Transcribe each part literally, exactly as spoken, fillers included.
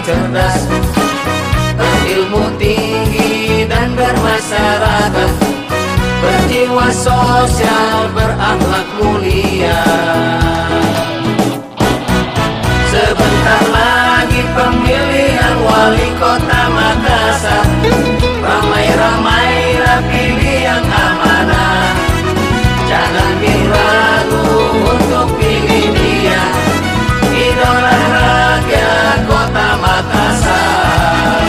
cerdas, berilmu tinggi dan bermasyarakat, berjiwa sosial, berakhlak mulia. Sebentar lagi pemilihan wali kota Makassar, ramai-ramailah pilih yang amanah. Jangan ragu untuk pilih dia, idola rakyat kota Makassar.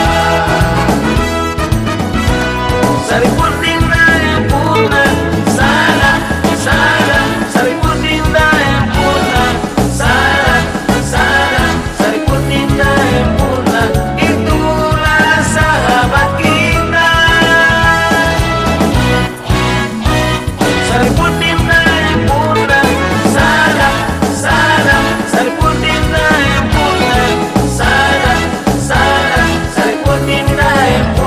Saripudin Dayapunna, sana, sana, Saripudin Dayapunna, sana, sana, Saripudin Dayapunna, itulah sahabat kita. Saripudin Dayapunna, sana, sana, Saripudin Dayapunna, sana, sana, Saripudin Dayapunna.